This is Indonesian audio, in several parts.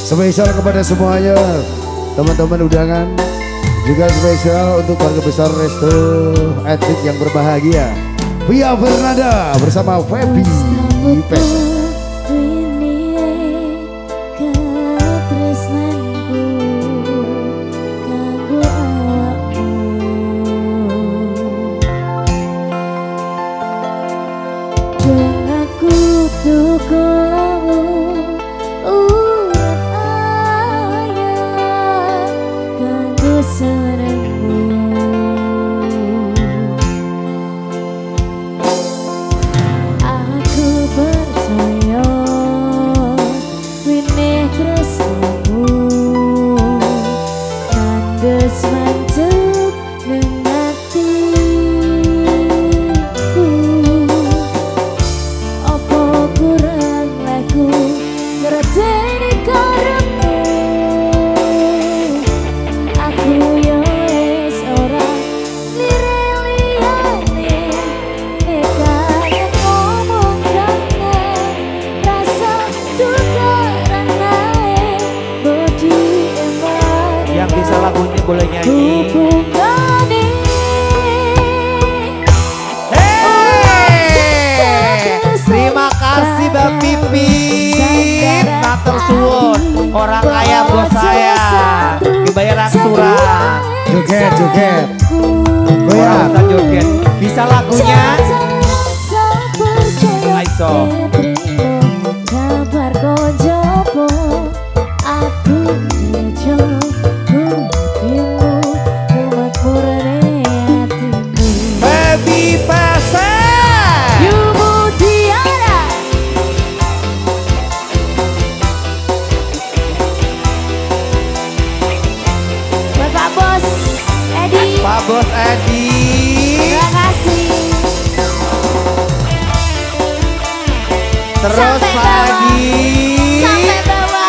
Spesial kepada semuanya, teman-teman undangan. Juga spesial untuk keluarga besar Resto Etnik yang berbahagia. Via Fernanda bersama Feby Pesa. Boleh nyanyi. Terima kasih Mbak Pipit, matur suwun. Orang kaya bos saya, dibayar angsuran. Joget, joget. Goyang, joget. Bisa lagunya? Aiso. Pak Bos Edi, terima kasih. Terus sampai lagi sampai bawah.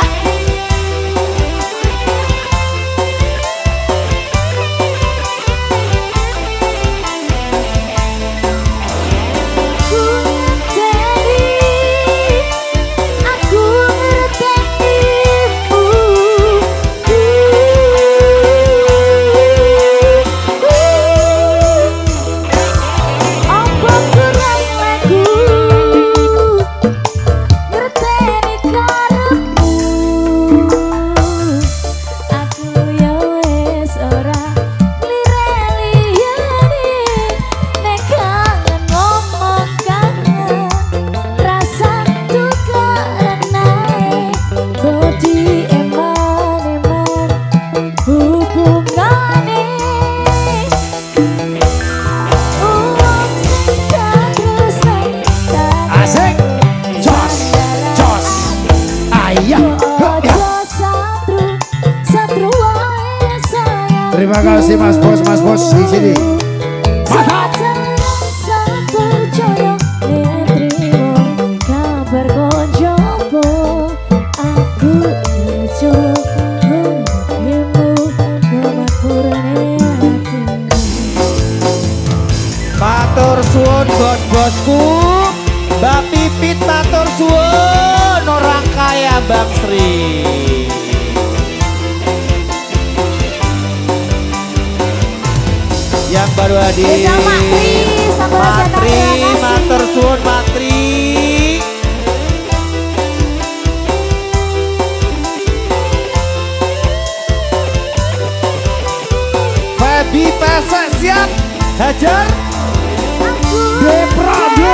Aku ngertenimu. Terima kasih Mas Bos di sini. Mantap. matur suwun bos-bosku, Mbak Pipit matur suwun, orang kaya Bang Sri. Yang baru hadir Matri, matur suwun Matri. Feby Pesa siap, hajar De Prado.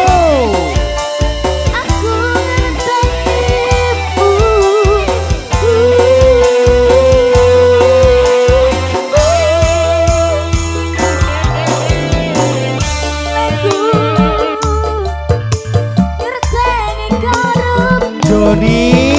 Joni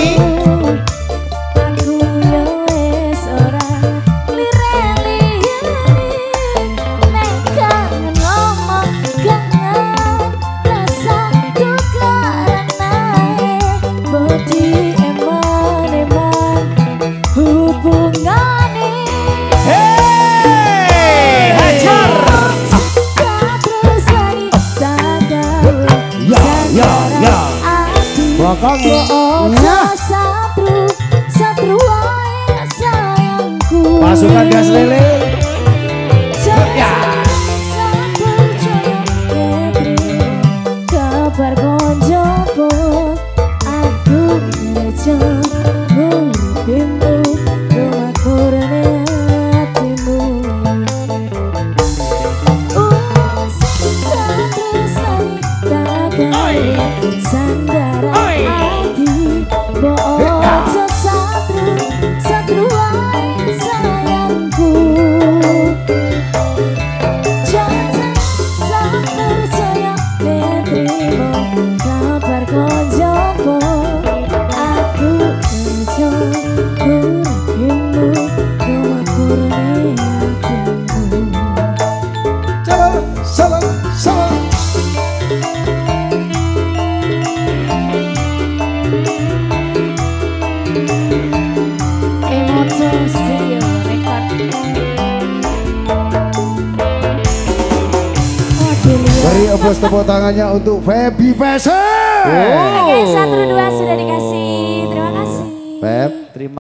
pasukan gas lele. Ya. Kabar konjoku aku kerja nguripimu rumah kurne hatimu. Cinta tersani tak kaya sandara hati. Bojo satru wae sayangku. Jangan tak percaya menerima kabar konjoku aku kerja nguripimu rumah kurne hatimu. Salam. Emoto Studio Record. Beri aplaus tepuk tangannya untuk Feby Peser. Oke, 1, 2 sudah dikasih. Terima kasih. Feb.